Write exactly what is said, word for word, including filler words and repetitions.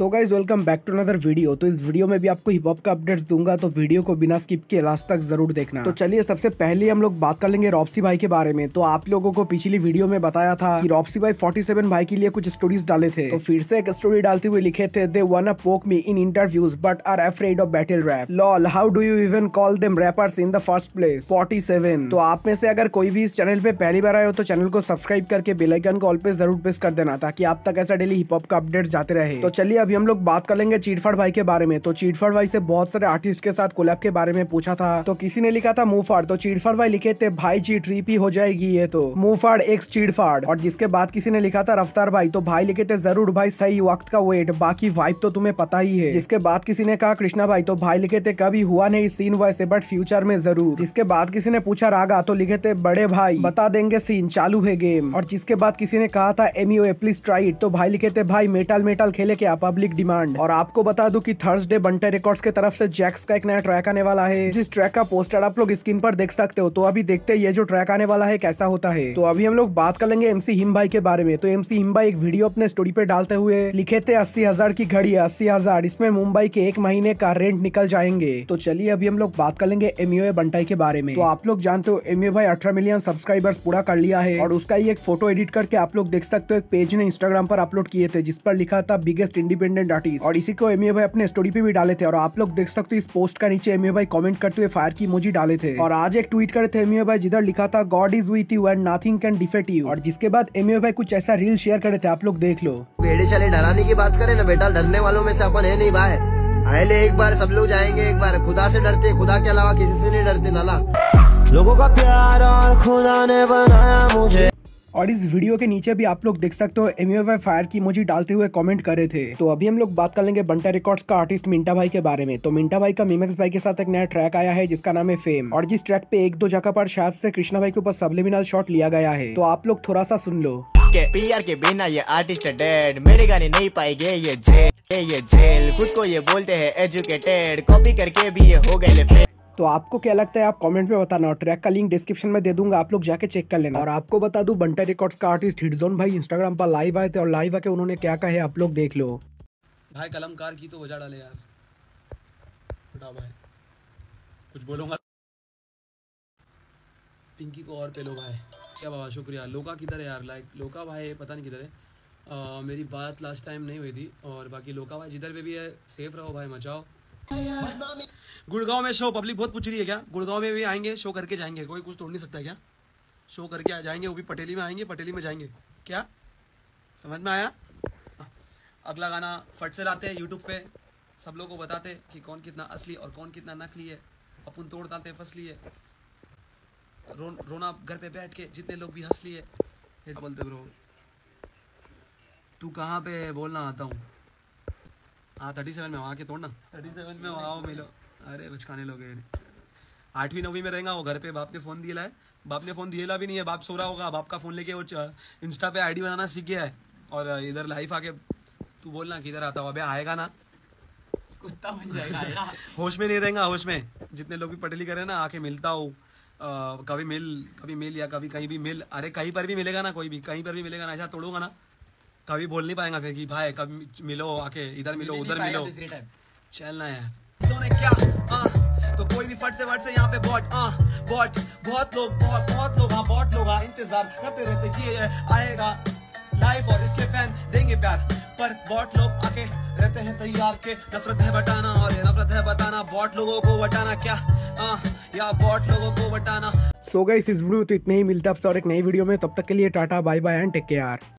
So guys welcome back to another video. तो इस video में भी आपको हिप हॉप का अपडेट्स दूंगा, तो वीडियो को बिना स्किप किए लास्ट तक जरूर देखना। तो चलिए सबसे पहले हम लोग बात कर लेंगे रॉप्सी भाई के बारे में। तो आप लोगों को पिछली वीडियो में बताया था कि रॉप्सी भाई सैंतालीस भाई के लिए कुछ स्टोरीज डाले थे, तो फिर से एक स्टोरी डालते हुए लिखे थे, they wanna poke me in interviews but are afraid of battle rap, lol how do you even call them rappers in the first place. सैंतालीस। तो आप में से अगर कोई भी इस चैनल पे पहली बार आए हो तो चैनल को सब्सक्राइब करके बेल आइकन को ऑल पे जरूर प्रेस कर देना, ताकि आप तक ऐसा डेली हिप हॉप का अपडेट्स जाते रहे। तो चलिए अभी हम लोग बात कर लेंगे चीटफट भाई के बारे में। तो चीटफट भाई से बहुत सारे आर्टिस्ट के साथ कोलैब के बारे में पूछा था, तो किसी ने लिखा था मूफाड़, तो चीटफट भाई लिखे थे भाई चीट रीपी हो जाएगी ये तो मूफाड़ एक्स चीटफट। और जिसके बाद किसी ने लिखा था रफ्तार भाई, तो भाई लिखे थे जरूर भाई सही वक्त का वेट, बाकी वाइब तो तुम्हें पता ही है। जिसके बाद किसी ने कहा कृष्णा भाई, तो भाई लिखे थे कभी हुआ नहीं सीन वैसे बट फ्यूचर में जरूर। जिसके बाद किसी ने पूछा रागा, तो लिखे थे बड़े भाई बता देंगे सीन चालू है गेम। और जिसके बाद किसी ने कहा था एमयू प्लीज ट्राई इट, तो भाई लिखे थे भाई मेटल मेटल खेले क्या पब्लिक डिमांड। और आपको बता दूं कि थर्सडे बंटे रिकॉर्ड्स की तरफ से जैक्स का एक नया ट्रैक आने वाला है, जिस ट्रैक का पोस्टर आप लोग स्क्रीन पर देख सकते हो। तो अभी देखते हैं ये जो ट्रैक आने वाला है कैसा होता है। तो अभी हम लोग बात कर लेंगे एमसी हिम भाई के बारे में। तो एमसी हिम भाई एक वीडियो अपने स्टोरी पे डालते हुए लिखे थे अस्सी हजार की घड़ी है अस्सी हजार, इसमें मुंबई के एक महीने का रेंट निकल जाएंगे। तो चलिए अभी हम लोग बात कर लेंगे एमयू बंटाई के बारे में। तो आप लोग जानते हो एमयू भाई अठारह मिलियन सब्सक्राइबर्स पूरा कर लिया है, और उसका ही एक फोटो एडिट करके आप लोग देख सकते हो एक पेज ने इंस्टाग्राम पर अपलोड किए थे, जिस पर लिखा था बिगेस्ट इंडिपेंडेंट आर्टिस्ट। और इसी को एमयू भाई अपने स्टोरी पे भी डाले थे, और आप लोग देख सकते हो इस पोस्ट का नीचे एमयू भाई कमेंट करते हुए फायर की इमोजी डाले थे। और आज एक ट्वीट करे थे एमयू भाई जिधर लिखा था God is with you and nothing can defeat you. और जिसके बाद एमयू भाई कुछ ऐसा रील शेयर करे थे, आप लोग देख लो। भेड़े चले डराने की बात करें ना बेटा, डरने वालों में से अपन है नहीं भाई। आए एक बार सब लोग जाएंगे, एक बार खुदा से डरते, खुदा के अलावा किसी से नहीं डरते नाला। लोगों का प्यार और खुदा ने बनाया मुझे। और इस वीडियो के नीचे भी आप लोग देख सकते हो एमयू भाई फायर की इमोजी डालते हुए कमेंट करे थे। तो अभी हम लोग बात कर लेंगे बंटा रिकॉर्ड्स का आर्टिस्ट मिंटा भाई के बारे में। तो मिंटा भाई का मीमेक्स भाई के साथ एक नया ट्रैक आया है जिसका नाम है फेम, और जिस ट्रैक पे एक दो जगह पर शायद से कृष्णा भाई के ऊपर सबलिमिनल शॉट लिया गया है। तो आप लोग थोड़ा सा सुन लो। पीआर के बिना ये आर्टिस्ट डेड, मेरे गाने नहीं पाएंगे ये जेल ये जेल, खुद को ये बोलते हैं एजुकेटेड, कॉपी करके भी ये हो गए। तो आपको क्या लगता है आप कमेंट में बताना, और ट्रैक का लिंक डिस्क्रिप्शन में दे दूंगा, आप लोग जाके चेक कर लेना। और आपको बता दूं बंटा रिकॉर्ड्स का आर्टिस्ट हिटजोन भाई इंस्टाग्राम पर लाइव आए थे, और लाइव आके उन्होंने क्या कहा है आप लोग देख लो। भाई कलमकार की तो वजह डाले यार, बताओ भाई कुछ बोलूंगा। पिंकी को और पे लो भाई, क्या बाबा शुक्रिया। लोका किधर है यार, लाइक लोका भाई पता नहीं किधर है। आ, मेरी बात लास्ट टाइम नहीं हुई थी, और बाकी लोका भाई जिधर पे भी है सेफ रहो भाई, मचाओ। गुड़गांव में शो पब्लिक बहुत पूछ रही है क्या, गुड़गांव में भी आएंगे, शो करके जाएंगे, कोई कुछ तोड़ नहीं सकता क्या। शो करके आ जाएंगे, वो भी पटेली में आएंगे, पटेली में जाएंगे, क्या समझ में आया। अगला गाना फट से लाते हैं यूट्यूब पे, सब लोगों को बताते कि कौन कितना असली और कौन कितना नकली है। अपन तोड़ डालते फसली है, रो, रोना घर पे बैठ के जितने लोग भी हंस लिए। बोलते ब्रो तू कहाँ पे बोलना आता हूँ। हाँ थर्टी सेवन में वहाँ के तोड़ना, थर्टी सेवन में वहाँ मिलो। अरे बचकाने लोग आठवीं नौवीं में रहेगा वो, घर पे बाप ने फ़ोन दिया है, बाप ने फ़ोन दिया भी नहीं है, बाप सो रहा होगा, बाप का फ़ोन लेके वो इंस्टा पे आईडी बनाना सीख गया है, और इधर लाइफ आके तू बोलना किधर आता हूँ। अबे आएगा ना, कुत्ता बन जाएगा। होश में नहीं रहेगा, होश में। जितने लोग भी पटेली करे ना, आके मिलता हूँ, कभी मिल कभी मिल या कभी कहीं भी मिल। अरे कहीं पर भी मिलेगा ना, कोई भी कहीं पर भी मिलेगा ना, ऐसा तोड़ूंगा ना कभी बोल नहीं पाएगा फिर कि भाई कभी मिलो, आके इधर मिलो उधर मिलो, चलना है सोने क्या। आ, तो कोई भी फट से फट से यहाँ पे बॉट आ, बॉट बहुत लोग बहुत बहुत लोग हाँ बहुत लोग हाँ इंतजार करते रहते कि आएगा लाइफ और इसके फैन देंगे प्यार, पर बॉट लोग आके रहते हैं तैयार के नफरत है बटाना, और ये नफरत है बताना बॉट लोगों को बटाना क्या आ, या बॉट लोगों को बटाना। सो गाइस इस वीडियो तो इतने ही, मिलते हैं आपसे और एक नई वीडियो में, तब तक के लिए tata bye bye and take care.